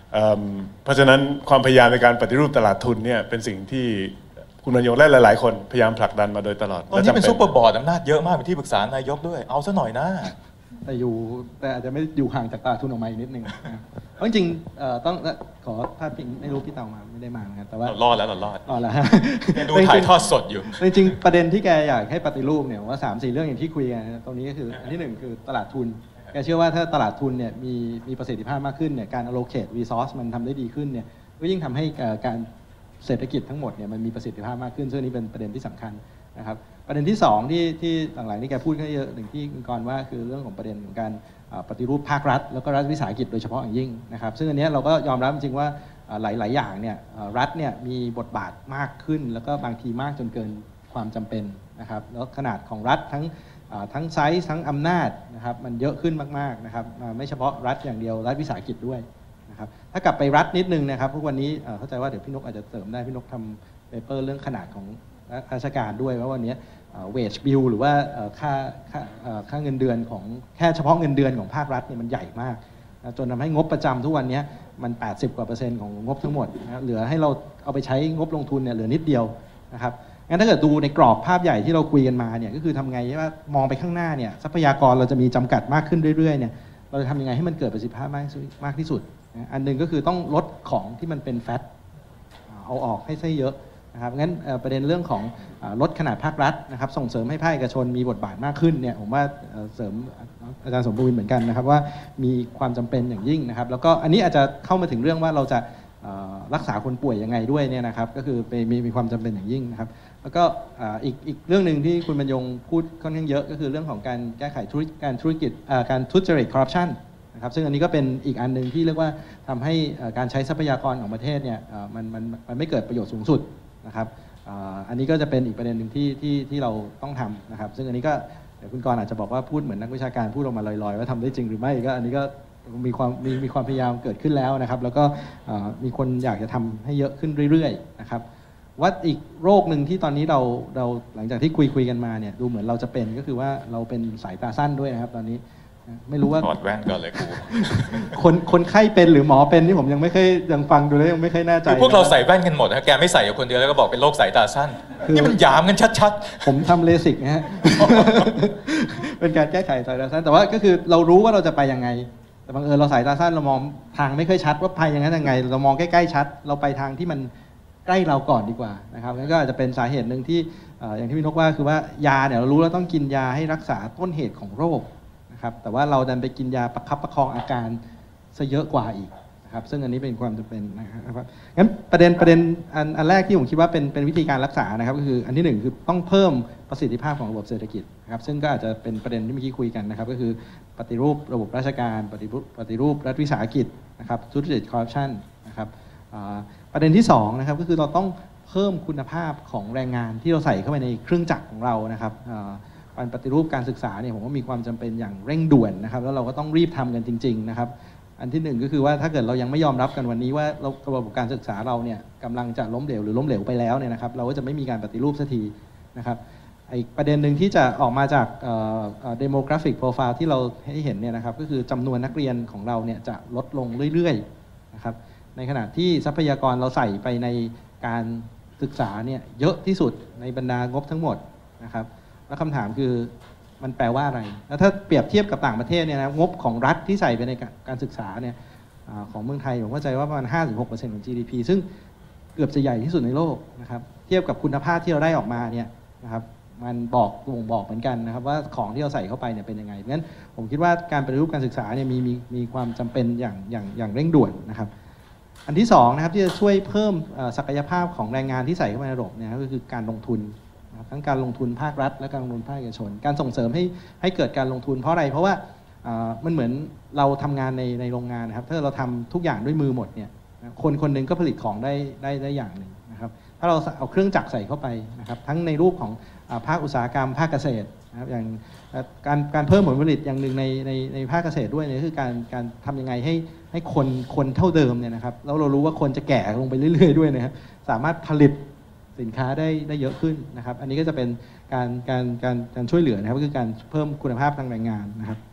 เพราะฉะนั้นความพยายามในการปฏิรูปตลาดทุนเนี่ยเป็นสิ่งที่คุณบรรยงและหลายๆคนพยายามผลักดันมาโดยตลอดตอนนี้เป็นซุปเปอร์บอร์ดอำนาจเยอะมากเป็นที่ปรึกษานายกด้วยเอาซะหน่อยนะแต่อยู่แต่อาจจะไม่อยู่ห่างจากตลาดทุนออกมาอีกนิดนึงเพราะจริงๆต้องขอพาดพิงไม่รู้พี่เต่ามาไม่ได้มานะครับแต่ว่าเรารอดแล้วเรารอดอ๋อแล้วดูถ่ายทอดสดอยู่จริงๆประเด็นที่แกอยากให้ปฏิรูปเนี่ยว่าสามสี่เรื่องอย่างที่คุยกันตรงนี้ก็คืออันที่หนึ่งคือตลาดทุนแกเชื่อว่าถ้าตลาดทุนเนี่ยมีมีประสิทธิภาพมากขึ้นเนี่ยการ allocate resource มันทำได้ดีขึ้นเนี่ยก็ยิ่งทำให้การเศรษฐกิจทั้งหมดเนี่ยมันมีประสิทธิภาพมากขึ้นซึ่งนี้เป็นประเด็นที่สำคัญนะครับประเด็นที่สองที่ที่หลังๆนี่แกพูดก็เยอะหนึ่งที่คุณกรณ์ว่าคือเรื่องของประเด็นของการปฏิรูปภาครัฐแล้วก็รัฐวิสาหกิจโดยเฉพาะอย่างยิ่งนะครับซึ่งอันนี้เราก็ยอมรับจริงว่าหลายๆอย่างเนี่ยรัฐเนี่ยมีบทบาทมากขึ้นแล้วก็บางทีมากจนเกินความจำเป็นนะครับแล้วขนาดของรัฐทั้งทั้งไซส์ทั้งอำนาจนะครับมันเยอะขึ้นมากๆนะครับไม่เฉพาะรัฐอย่างเดียวรัฐวิสาหกิจด้วยนะครับถ้ากลับไปรัฐนิดนึงนะครับพวกวันนี้เข้าใจว่าเดี๋ยวพี่นกอาจจะเสริมได้พี่นกทำเปเปอร์เรื่องขนาดของราชการด้วยว่าวันนี้เวจบิลหรือว่าค่าค่าค่าเงินเดือนของแค่เฉพาะเงินเดือนของภาครัฐเนี่ยมันใหญ่มากจนทำให้งบประจำทุกวันนี้มันแปดสิบกว่าเปอร์เซ็นต์ของงบทั้งหมดนะเหลือให้เราเอาไปใช้งบลงทุนเนี่ยเหลือนิดเดียวนะครับงั้นถ้าเกิดดูในกรอบภาพใหญ่ที่เราคุยกันมาเนี่ยก็คือทำไงว่ามองไปข้างหน้าเนี่ยทรัพยากรเราจะมีจำกัดมากขึ้นเรื่อยๆเนี่ยเราจะทำยังไงให้มันเกิดประสิทธิภาพมากที่สุดอันหนึ่งก็คือต้องลดของที่มันเป็นแฟตเอาออกให้ใช่เยอะนะครับงั้นประเด็นเรื่องของลดขนาดภาครัฐนะครับส่งเสริมให้ภาคเอกชนมีบทบาทมากขึ้นเนี่ยผมว่าเสริมอาจารย์สมบูรณ์เหมือนกันนะครับว่ามีความจำเป็นอย่างยิ่งนะครับแล้วก็อันนี้อาจจะเข้ามาถึงเรื่องว่าเราจะรักษาคนป่วยยังไงด้วยเนี่ยนะครับก็คือมีมีความจำเป็นอย่างยิ่งนะครับแล้วก็อีกอีกเรื่องหนึ่งที่คุณบรรยงพูดค่อนข้างเยอะก็คือเรื่องของการแก้ไขธุรกิจการธุรกิจการทุจริตคอร์รัปชันนะครับซึ่งอันนี้ก็เป็นอีกอันหนึ่งที่เรียกว่าทำให้การใช้ทรัพยากรของประเทศเนี่ยมันมันมันไม่เกิดประโยชน์สูงสุดนะครับอันนี้ก็จะเป็นอีกประเด็นหนึ่งที่ที่ที่เราต้องทำนะครับซึ่งอันนี้ก็เดี๋ยวคุณกรณ์อาจจะบอกว่าพูดเหมือนนักวิชาการพูดออกมาลอยๆว่าทำได้จริงหรือไม่ก็อันนี้ก็มีความมีมีความพยายามเกิดขึ้นแล้วนะครับแล้วก็มีคนอยากจะทำให้เยอะขึ้นเรื่อยๆนะครับว่าอีกโรคหนึ่งที่ตอนนี้เราเราหลังจากที่คุยคุยกันมาเนี่ยดูเหมือนเราจะเป็นก็คือว่าเราเป็นสายตาสั้นด้วยนะครับตอนนี้ไม่รู้ว่าถอดแว่นก่อนเลยครูคนคนไข้เป็นหรือหมอเป็นนี่ผมยังไม่เคยยังฟังดูแล้วยังไม่เคยแน่ใจพวกเราใส่แว่นกันหมดนะแกไม่ใส่กับคนเดียวแล้วก็บอกเป็นโรคสายตาสั้นนี่มันหยามกันชัดๆผมทำเลสิกนะฮะเป็นการแก้ไขสายตาสั้นแต่ว่าก็คือเรารู้ว่าเราจะไปยังไงแต่บางเอิญเราสายตาสั้นเรามองทางไม่ค่อยชัดว่าไปยังไงยังไงเรามองใกล้ๆชัดเราไปทางที่มันใกล้เราก่อนดีกว่านะครับนั่นก็อาจจะเป็นสาเหตุหนึ่งที่อย่างที่พี่นกว่าคือว่ายาเนี่ยเรารู้แล้วต้องกินยาให้รักษาต้นเหตุของโรคนะครับแต่ว่าเราดันไปกินยาประคับประคองอาการซะเยอะกว่าอีกนะครับซึ่งอันนี้เป็นความจำเป็นนะครับงั้นประเด็นประเด็นอันอันแรกที่ผมคิดว่าเป็นเป็นวิธีการรักษานะครับก็คืออันที่หนึ่งคือต้องเพิ่มประสิทธิภาพของระบบเศรษฐกิจนะครับซึ่งก็อาจจะเป็นประเด็นที่เมื่อกี้คุยกันนะครับก็คือปฏิรูประบบราชการปฏิรูปปฏิรูปรัฐวิสาหกิจนะครับทุจริตคอร์รัปชันนะครับประเด็นที่สองนะครับก็คือเราต้องเพิ่มคุณภาพของแรงงานที่เราใส่เข้าไปในเครื่องจักรของเรานะครับการปฏิรูปการศึกษาเนี่ยผมว่ามีความจำเป็นอย่างเร่งด่วนนะครับแล้วเราก็ต้องรีบทำกันจริงๆนะครับอันที่หนึ่งก็คือว่าถ้าเกิดเรายังไม่ยอมรับกันวันนี้ว่าระบบการศึกษาเราเนี่ยกำลังจะล้มเหลวหรือล้มเหลวไปแล้วเนี่ยนะครับเราก็จะไม่มีการปฏิรูปสักทีนะครับอีกประเด็นหนึ่งที่จะออกมาจาก demographic profile ที่เราให้เห็นเนี่ยนะครับก็คือจำนวนนักเรียนของเราเนี่ยจะลดลงเรื่อยๆนะครับในขณะที่ทรัพยากรเราใส่ไปในการศึกษาเนี่ยเยอะที่สุดในบรรดางบทั้งหมดนะครับแล้วคำถามคือมันแปลว่าอะไรแล้วถ้าเปรียบเทียบกับต่างประเทศเนี่ยนะงบของรัฐที่ใส่ไปในการศึกษาเนี่ยของเมืองไทยผมเข้าใจว่าประมาณ ห้าถึงหกเปอร์เซ็นต์ ของ จี ดี พี ซึ่งเกือบจะใหญ่ที่สุดในโลกนะครับเทียบกับคุณภาพที่เราได้ออกมาเนี่ยนะครับมันบอกบ่งบอกเหมือนกันนะครับว่าของที่เราใส่เข้าไปเนี่ยเป็นยังไงเพราะฉะนั้นผมคิดว่าการปฏิรูปการศึกษาเนี่ยมีมีมีความจำเป็นอย่างอย่างอย่างเร่งด่วนนะครับอันที่สองนะครับที่จะช่วยเพิ่มศักยภาพของแรงงานที่ใส่เข้ามาในระบบเนี่ยก็คือการลงทุนทั้งการลงทุนภาครัฐและการลงทุนภาคเอกชนการส่งเสริมให้ให้เกิดการลงทุนเพราะอะไรเพราะว่ามันเหมือนเราทำงานในในโรงงานนะครับถ้าเราทำทุกอย่างด้วยมือหมดเนี่ยคนคนหนึ่งก็ผลิตของได้ได้ได้อย่างหนึ่งนะครับถ้าเราเอาเครื่องจักรใส่เข้าไปนะครับทั้งในรูปของภาคอุตสาหกรรมภาคเกษตรนะครับอย่างการการเพิ่มผลผลิตอย่างหนึ่งในในในภาคเกษตรด้วยเนี่ยคือการการทำยังไงให้ให้คนคนเท่าเดิมเนี่ยนะครับแล้วเรารู้ว่าคนจะแก่ลงไปเรื่อยๆด้วยนะครับสามารถผลิตสินค้าได้ได้เยอะขึ้นนะครับอันนี้ก็จะเป็นการการการการช่วยเหลือนะครับก็คือการเพิ่มคุณภาพทางแรงงานนะครับ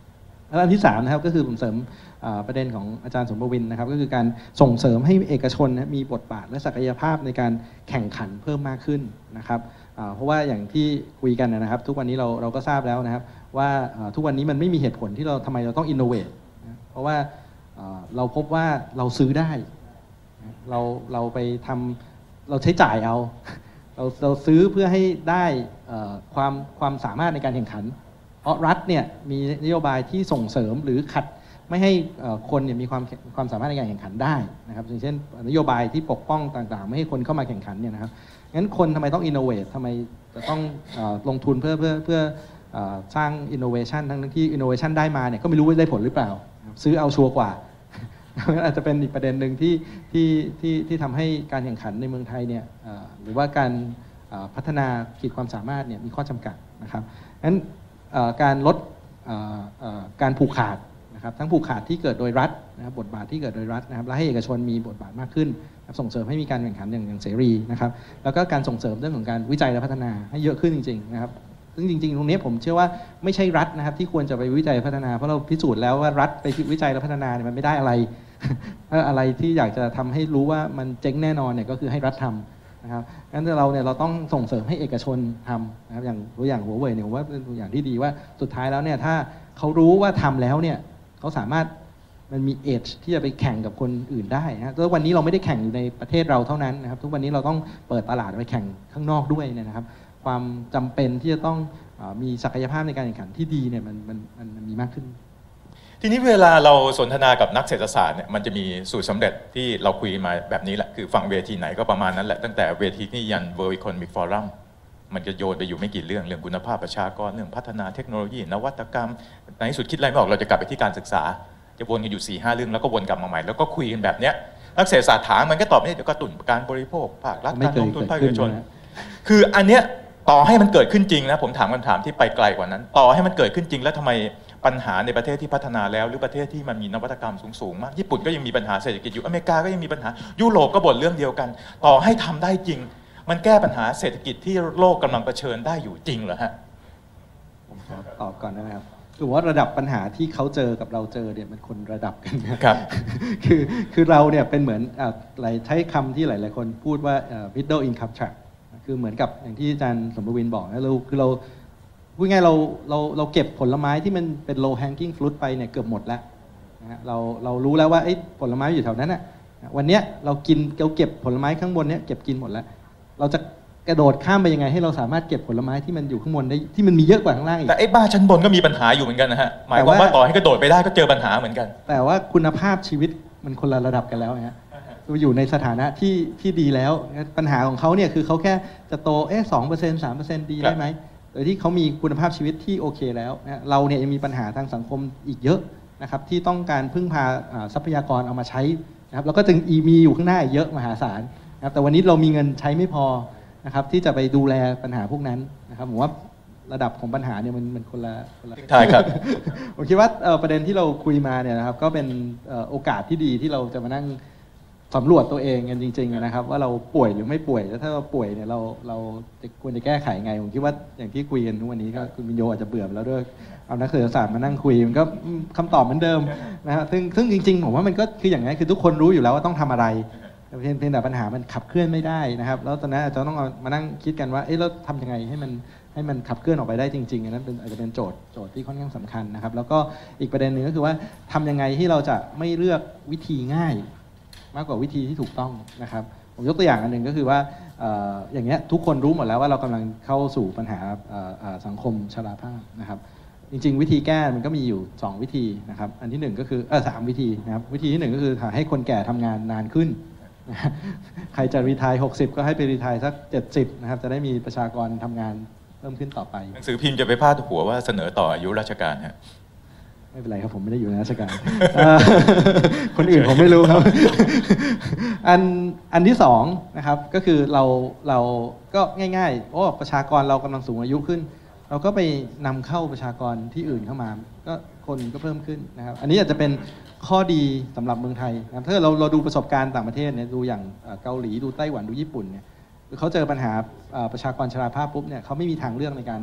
แล้วอันที่สามนะครับก็คือผมเสริมประเด็นของอาจารย์สมบวินนะครับก็คือการส่งเสริมให้เอกชนมีบทบาทและศักยภาพในการแข่งขันเพิ่มมากขึ้นนะครับเพราะว่าอย่างที่คุยกันนะครับทุกวันนี้เราเราก็ทราบแล้วนะครับว่าทุกวันนี้มันไม่มีเหตุผลที่เราทำไมเราต้องอินโนเวทเพราะว่าเราพบว่าเราซื้อได้เราเราไปทำเราใช้จ่ายเอาเราเราซื้อเพื่อให้ได้ความความสามารถในการแข่งขันเพราะรัฐเนี่ยมีนโยบายที่ส่งเสริมหรือขัดไม่ให้คนเนี่ยมีความความสามารถในการแข่งขันได้นะครับอย่างเช่นนโยบายที่ปกป้องต่างๆไม่ให้คนเข้ามาแข่งขันเนี่ยนะครับงั้นคนทำไมต้องอินโนเวททำไมจะต้องลงทุนเพื่อเพื่อเพื่อสร้างอินโนเวชันทั้งที่อินโนเวชันได้มาเนี่ยก็ไม่รู้ว่าได้ผลหรือเปล่าซื้อเอาชัวร์กว่าอาจจะเป็นอีกประเด็นหนึ่งที่ที่ที่ที่ทำให้การแข่งขันในเมืองไทยเนี่ยหรือว่าการพัฒนาขีดความสามารถเนี่ยมีข้อจำกัดนะครับงั้นการลดการผูกขาดนะครับทั้งผูกขาดที่เกิดโดยรัฐนะครับบทบาทที่เกิดโดยรัฐนะครับและให้เอกชนมีบทบาทมากขึ้นส่งเสริมให้มีการแข่งขันอย่างอย่างเสรีนะครับแล้วก็การส่งเสริมเรื่องของการวิจัยและพัฒนาให้เยอะขึ้นจริงๆนะครับซึ่งจริงๆตรงนี้ผมเชื่อว่าไม่ใช่รัฐนะครับที่ควรจะไปวิจัยพัฒนาเพราะเราพิสูจน์แล้วว่ารัฐไปวิจัยและพัฒนาเนี่ยมันไม่ได้อะไรอะไรที่อยากจะทำให้รู้ว่ามันเจ๊งแน่นอนเนี่ยก็คือให้รัฐทำนะครับงั้นเราเนี่ยเราต้องส่งเสริมให้เอกชนทำนะครับอย่างตัวอย่างหัวเว่ยเนี่ยผมว่าเป็นตัวอย่างที่ดีว่าสุดท้ายแล้วเนี่ยถ้าเขารู้ว่าทำแล้วเนี่ยเขาสามารถมันมีเอจที่จะไปแข่งกับคนอื่นได้นะทุกวันนี้เราไม่ได้แข่งอยู่ในประเทศเราเท่านั้นนะครับทุกวันนี้เราต้องเปิดตลาดไปแข่งข้างนอกด้วยนะครับความจำเป็นที่จะต้องมีศักยภาพในการแข่งขันที่ดีเนี่ยมันมันมันมีมากขึ้นทีนี้เวลาเราสนทนากับนักเศรษฐศาสตร์เนี่ยมันจะมีสูตรสำเร็จที่เราคุยมาแบบนี้แหละคือฟังเวทีไหนก็ประมาณนั้นแหละตั้งแต่เวทีนี้ยัน World Economic Forum มันจะโยนไปอยู่ไม่กี่เรื่องเรื่องคุณภาพประชากรเรื่องพัฒนาเทคโนโลยีนวัตกรรมในที่สุดคิดอะไรไม่ออกเราจะกลับไปที่การศึกษาจะวนกันอยู่ สี่ห้า เรื่องแล้วก็วนกลับมาใหม่แล้วก็คุยกันแบบเนี้ยนักเศรษฐศาสตร์ถามมันก็ตอบไม่ได้เดี๋ยวกระตุ้นการบริโภคภาครัฐการลงทุนภาคเอกชนคืออันเนี้ยต่อให้มันเกิดขึ้นจริงนะผมถามคำถามที่ไปไกลกว่านั้นต่อให้มันเกิดขึ้นจริงแล้วทำไมปัญหาในประเทศที่พัฒนาแล้วหรือประเทศที่มันมีนวัตกรรมสูงๆมากญี่ปุ่นก็ยังมีปัญหาเศรษฐกิจอยู่อเมริกาก็ยังมีปัญหายุโรปก็บ่นเรื่องเดียวกันต่อให้ทำได้จริงมันแก้ปัญหาเศรษฐกิจที่โลกกำลังเผชิญได้อยู่จริงเหรอฮะผมขอตอบก่อนนะครับคือว่าระดับปัญหาที่เขาเจอกับเราเจอเนี่ยมันคนระดับกันครับคือคือเราเนี่ยเป็นเหมือนหลายใช้คำที่หลายๆคนพูดว่า middle income trap คือเหมือนกับอย่างที่อาจารย์สมบวินบอกนะเราคือเราพูดง่ายเราเราเราเก็บผลไม้ที่มันเป็น low hanging fruit ไปเนี่ยเกือบหมดแล้วนะเราเรารู้แล้วว่าผลไม้อยู่แถวนั้นน่ะวันนี้เรากินเราเก็บผลไม้ข้างบนเนี่ยเก็บกินหมดแล้วเราจะกระโดดข้ามไปยังไงให้เราสามารถเก็บผลไม้ที่มันอยู่ข้างบนได้ที่มันมีเยอะกว่าข้างล่างอีกแต่ไอ้บ้านชั้นบนก็มีปัญหาอยู่เหมือนกันนะฮะหมายความว่าต่อให้กระโดดไปได้ก็เจอปัญหาเหมือนกันแต่ว่าคุณภาพชีวิตมันคนละระดับกันแล้วนะฮะอยู่ในสถานะที่ที่ดีแล้วปัญหาของเขาเนี่ยคือเขาแค่จะโตเอ๊ะสองเปอร์เซ็นต์สามเปอร์เซ็นต์ดีได้ไหมโดยที่เขามีคุณภาพชีวิตที่โอเคแล้วนะเราเนี่ยยังมีปัญหาทางสังคมอีกเยอะนะครับที่ต้องการพึ่งพาทรัพยากรเอามาใช้นะครับแล้วก็จึงมีอยู่ข้างหน้าเยอะมหาศาลนะครับแต่วันนี้เรามีเงินใช้ไม่พอนะครับที่จะไปดูแลปัญหาพวกนั้นนะครับผมว่าระดับของปัญหาเนี่ยมันมันคนละคนละใช่ครับผมคิดว่าประเด็นที่เราคุยมาเนี่ยนะครับก็เป็นโอกาสที่ดีที่เราจะมานั่งสำรวจตัวเองกันจริงๆนะครับว่าเราป่วยหรือไม่ป่วยแล้วถ้าเราป่วยเนี่ยเราเราจะควรจะแก้ไขไงผมคิดว่าอย่างที่คุยกันทุกวันนี้ก็คุณวิญโยอาจจะเบื่อแล้วด้วยเอานักเศรษฐศาสตร์มานั่งคุยมันก็คำตอบเหมือนเดิมนะครับซึ่งซึ่งจริงๆผมว่ามันก็คืออย่างนี้คือทุกคนรู้อยู่แล้วว่าต้องทำอะไรเพียงเพียงแต่ปัญหามันขับเคลื่อนไม่ได้นะครับแล้วตอนนั้นอาจจะต้องมานั่งคิดกันว่าเอ๊ะเราทำยังไงให้มันให้มันขับเคลื่อนออกไปได้จริงๆอันนั้นเป็นอาจจะเป็นโจทย์โจทย์ที่ค่อนข้างสำคัญนะครับแล้วก็อีกประเด็นหนึ่งก็คือว่าทำยังไงที่เราจะไม่เลือกวิธีง่ายมากกว่าวิธีที่ถูกต้องนะครับผมยกตัวอย่างอันหนึ่งก็คือว่าอย่างเงี้ยทุกคนรู้หมดแล้วว่าเรากำลังเข้าสู่ปัญหาสังคมชราภาพนะครับจริงๆวิธีแก้มันก็มีอยู่สองวิธีนะครับอันที่หนึ่งก็คือเออสามวิธีนะครับวิธีที่หนึ่งก็คือให้คนแก่ทำงานนานขึ้นใครจะรีไทร์หกสิบก็ให้ไปรีไทร์สักเจ็ดสิบนะครับจะได้มีประชากรทำงานเพิ่มขึ้นต่อไปหนังสือพิมพ์จะไปพาดหัวว่าเสนอต่ออายุราชการฮะไม่เป็นไรครับผมไม่ได้อยู่ในราชการคนอื่นผมไม่รู้ครับอันอันที่สองนะครับก็คือเราเราก็ง่ายๆโอ้ประชากรเรากำลังสูงอายุขึ้นเราก็ไปนำเข้าประชากรที่อื่นเข้ามาก็คนก็เพิ่มขึ้นนะครับอันนี้อาจจะเป็นข้อดีสำหรับเมืองไทยนะครับถ้าเราเราดูประสบการณ์ต่างประเทศเนี่ยดูอย่างเกาหลีดูไต้หวันดูญี่ปุ่นเนี่ยเขาเจอปัญหาประชากรชราภาพปุ๊บเนี่ยเขาไม่มีทางเลือกในการ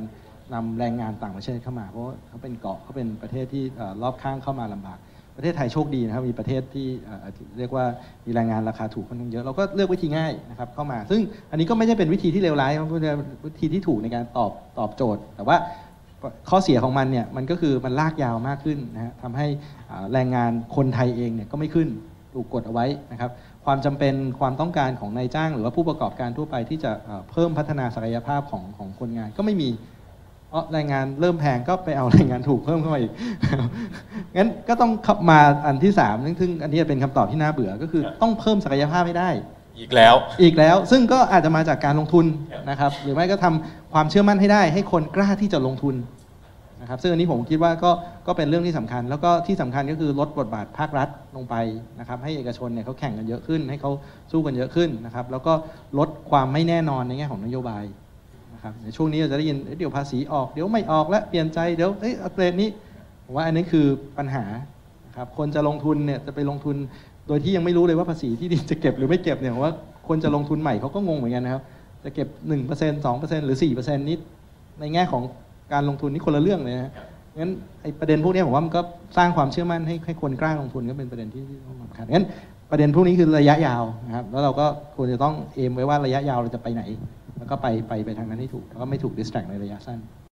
นำแรงงานต่างประเทศเข้ามาเพราะว่าเขาเป็นเกาะเขาเป็นประเทศที่รอบข้างเข้ามาลำบากประเทศไทยโชคดีนะครับมีประเทศที่เรียกว่ามีแรงงานราคาถูกค่อนข้างเยอะเราก็เลือกวิธีง่ายนะครับเข้ามาซึ่งอันนี้ก็ไม่ใช่เป็นวิธีที่เลวร้ายเป็นวิธีที่ถูกในการตอบตอบโจทย์แต่ว่าข้อเสียของมันเนี่ยมันก็คือมันลากยาวมากขึ้นนะฮะทำให้แรงงานคนไทยเองเนี่ยก็ไม่ขึ้นถูกกดเอาไว้นะครับความจำเป็นความต้องการของนายจ้างหรือว่าผู้ประกอบการทั่วไปที่จะเพิ่มพัฒนาศักยภาพของของคนงานก็ไม่มีเพราะแรงงานเริ่มแพงก็ไปเอาแรงงานถูกเพิ่มเข้ามาอีก งั้นก็ต้องมาอันที่สามซึ่งอันนี้เป็นคำตอบที่น่าเบื่อก็คือต้องเพิ่มศักยภาพให้ได้อีกแล้วอีกแล้วซึ่งก็อาจจะมาจากการลงทุนนะครับหรือไม่ก็ทำความเชื่อมั่นให้ได้ให้คนกล้าที่จะลงทุนนะครับซึ่งอันนี้ผมคิดว่าก็ก็เป็นเรื่องที่สำคัญแล้วก็ที่สำคัญก็คือลดบทบาทภาครัฐลงไปนะครับให้เอกชนเนี่ยเขาแข่งกันเยอะขึ้นให้เขาสู้กันเยอะขึ้นนะครับแล้วก็ลดความไม่แน่นอนในแง่ของนโยบายนะครับในช่วงนี้เราจะได้ยินเดี๋ยวภาษีออกเดี๋ยวไม่ออกแล้วเปลี่ยนใจเดี๋ยวเอ้ยอัปเกรดนี้ผมว่าอันนี้คือปัญหาครับคนจะลงทุนเนี่ยจะไปลงทุนโดยที่ยังไม่รู้เลยว่าภาษีที่ดินจะเก็บหรือไม่เก็บเนี่ยว่าคนจะลงทุนใหม่เขาก็งงเหมือนกันนะครับจะเก็บ หนึ่งเปอร์เซ็นต์ สองเปอร์เซ็นต์ หรือ สี่เปอร์เซ็นต์ นิดในแง่ของการลงทุนนี่คนละเรื่องเลยนะงั้นไอ้ประเด็นพวกนี้ผมว่ามันก็สร้างความเชื่อมั่นให้ให้คนกล้าลงทุนก็เป็นประเด็นที่สำคัญงั้นประเด็นพวกนี้คือระยะยาวนะครับแล้วเราก็ควรจะต้องเอมไว้ว่าระยะยาวเราจะไปไหนแล้วก็ไปไปไปทางนั้นให้ถูกแล้วก็ไม่ถูกดิสแทรกในระยะสั้น